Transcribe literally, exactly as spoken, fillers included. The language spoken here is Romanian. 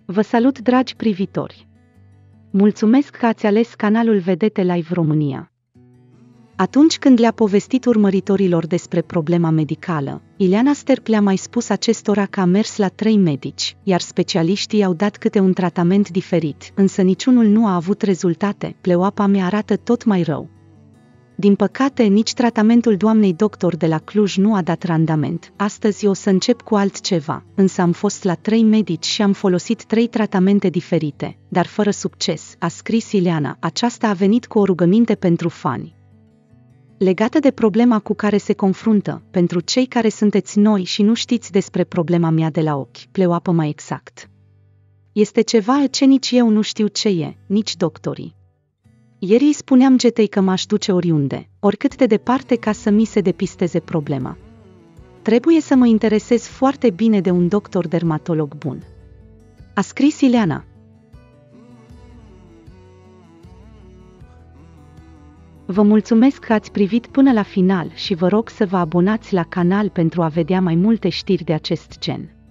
Vă salut, dragi privitori! Mulțumesc că ați ales canalul Vedete Live România. Atunci când le-a povestit urmăritorilor despre problema medicală, Ileana Sterp le-a mai spus acestora că a mers la trei medici, iar specialiștii i-au dat câte un tratament diferit, însă niciunul nu a avut rezultate. Pleoapa mea arată tot mai rău. Din păcate, nici tratamentul doamnei doctor de la Cluj nu a dat randament. Astăzi eu o să încep cu altceva, însă am fost la trei medici și am folosit trei tratamente diferite, dar fără succes, a scris Ileana. Aceasta a venit cu o rugăminte pentru fani. Legată de problema cu care se confruntă, pentru cei care sunteți noi și nu știți despre problema mea de la ochi, pleoapă mai exact. Este ceva ce nici eu nu știu ce e, nici doctorii. Ieri îi spuneam Getei că m-aș duce oriunde, oricât de departe, ca să mi se depisteze problema. Trebuie să mă interesez foarte bine de un doctor dermatolog bun. A scris Ileana. Vă mulțumesc că ați privit până la final și vă rog să vă abonați la canal pentru a vedea mai multe știri de acest gen.